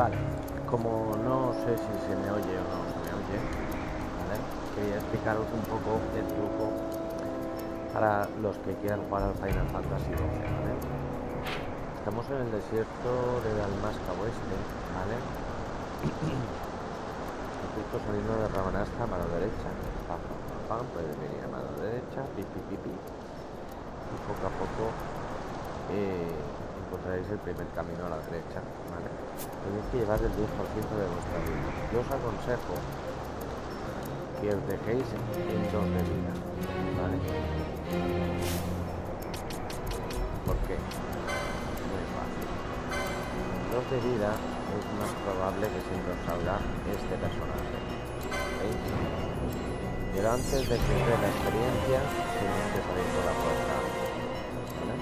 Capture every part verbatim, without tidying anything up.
Vale, como no sé si se me oye o no se me oye, ¿vale? Quería explicaros un poco el truco para los que quieran jugar al Final Fantasy doce, ¿vale? Estamos en el desierto de Dalmasca Oeste, ¿vale? Justo saliendo de Rabanasca a mano derecha, pam, pam, pam, pam, puedes venir a mano derecha, pi, pi, pi, pi, y poco a poco eh, encontraréis el primer camino a la derecha, ¿vale? Tenéis que llevar el diez por ciento de vuestra vida. Yo os aconsejo que os dejéis en dos de vida, ¿vale? ¿Por qué? Muy fácil. En dos de vida es más probable que siempre os salga este personaje, ¿veis? Pero antes de que os dé la experiencia tenéis que salir por la puerta, ¿vale?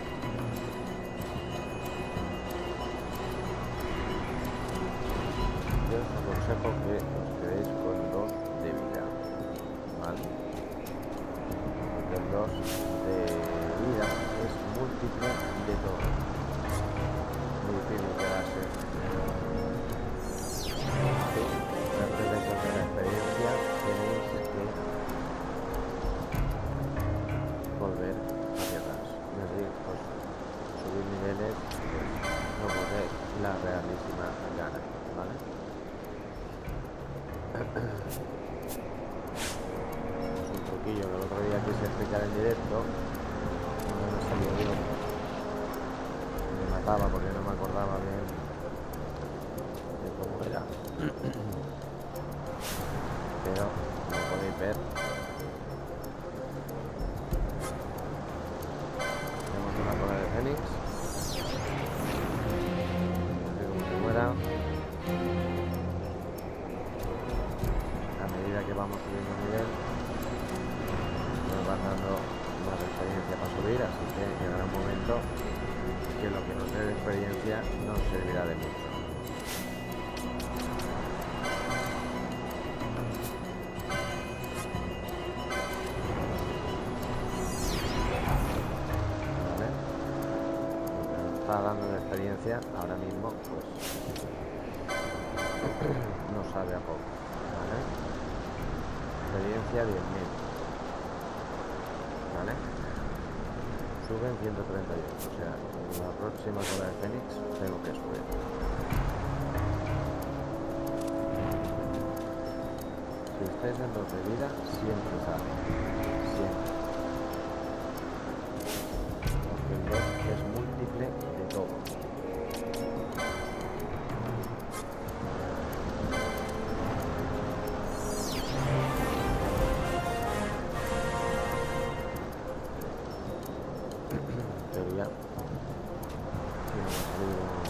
Yo os aconsejo que os quedéis con dos de vida, ¿vale? Porque el dos de vida es múltiple de todo. Muy difícil quedarse. Sí, antes de que os dé la experiencia tenéis que volver hacia atrás. Es decir, pues subir niveles pues, no podré la realísima gana, ¿vale? Es un truquillo que el otro día quise explicar en directo, no me salió bien, me mataba porque no me acordaba bien de cómo era, pero como podéis ver tenemos una cola de Fénix, no sé cómo se muera. Que vamos subiendo nivel nos van dando más experiencia para subir, así que llegará un momento que lo que nos dé de experiencia nos servirá de mucho. ¿Vale? Lo que nos está dando de experiencia ahora mismo pues nos sabe a poco, ¿vale? Experiencia diez mil, ¿vale? Suben ciento treinta y ocho, o sea, la próxima cola de Fénix tengo que subir. Si estáis en dos de vida, siempre sale, siempre. Porque el dos es múltiple de todo. Teoría tiene que salir un...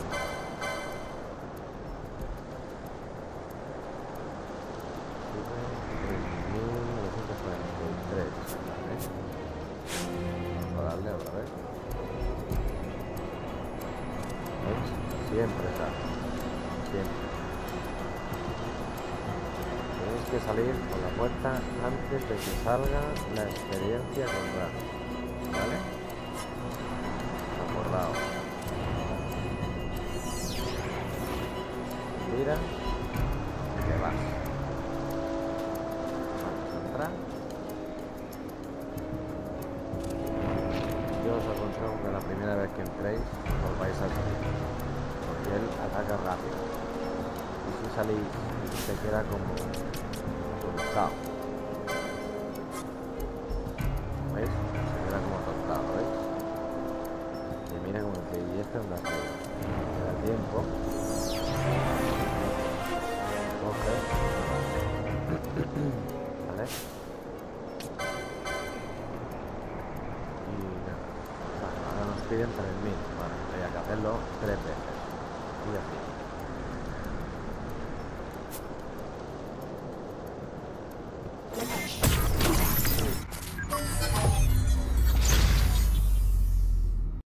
mil novecientos cuarenta y tres, ¿vale? Vamos a darle otra vez. ¿Veis? Siempre sale, siempre. Tenéis que salir por la puerta antes de que salga la experiencia con Rano, ¿vale? Acordado. Mira y te vas. Vamos a entrar. Yo os aconsejo que la primera vez que entréis volváis a salir, porque él ataca rápido. Y si salís se queda como tontado. ¿Veis? Se queda como tontado, ¿veis? Mira como que y esto es una serie. Me da tiempo. Coge. ¿Vale? Y nada. Vale, ahora nos piden tres mil. Vale, hay que hacerlo tres veces. Y así.